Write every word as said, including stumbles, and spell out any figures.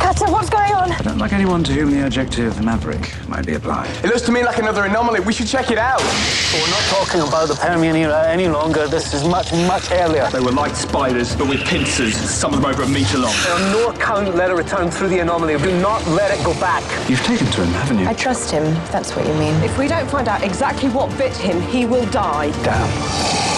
Cutter, what's going on? I don't like anyone to whom the adjective maverick might be applied. It looks to me like another anomaly. We should check it out. We're not talking about the Permian era any longer. This is much, much earlier. They were like spiders, but with pincers, some of them over a metre long. On no account let it return through the anomaly. Do not let it go back. You've taken to him, haven't you? I trust him, if that's what you mean. If we don't find out exactly what bit him, he will die. Damn.